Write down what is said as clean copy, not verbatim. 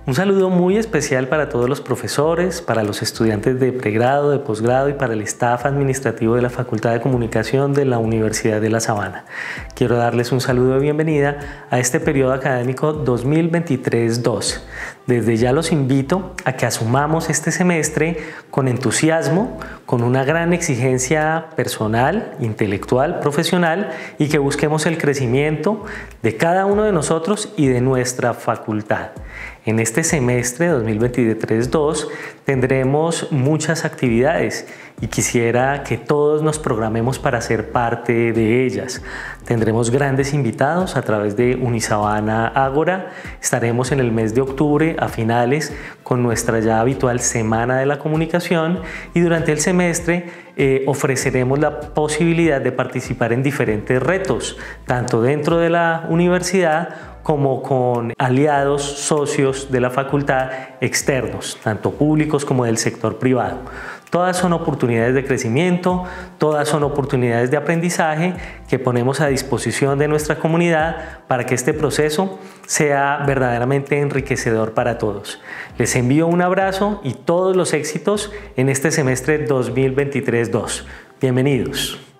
Un saludo muy especial para todos los profesores, para los estudiantes de pregrado, de posgrado y para el staff administrativo de la Facultad de Comunicación de la Universidad de La Sabana. Quiero darles un saludo de bienvenida a este periodo académico 2023-2. Desde ya los invito a que asumamos este semestre con entusiasmo, con una gran exigencia personal, intelectual, profesional y que busquemos el crecimiento de cada uno de nosotros y de nuestra facultad. En este semestre 2023-2 tendremos muchas actividades y quisiera que todos nos programemos para ser parte de ellas. Tendremos grandes invitados a través de Unisabana Ágora. Estaremos en el mes de octubre a finales con nuestra ya habitual Semana de la Comunicación y durante el semestre ofreceremos la posibilidad de participar en diferentes retos, tanto dentro de la universidad como con aliados, socios de la facultad externos, tanto públicos como del sector privado. Todas son oportunidades de crecimiento, todas son oportunidades de aprendizaje que ponemos a disposición de nuestra comunidad para que este proceso sea verdaderamente enriquecedor para todos. Les envío un abrazo y todos los éxitos en este semestre 2023-2. Bienvenidos.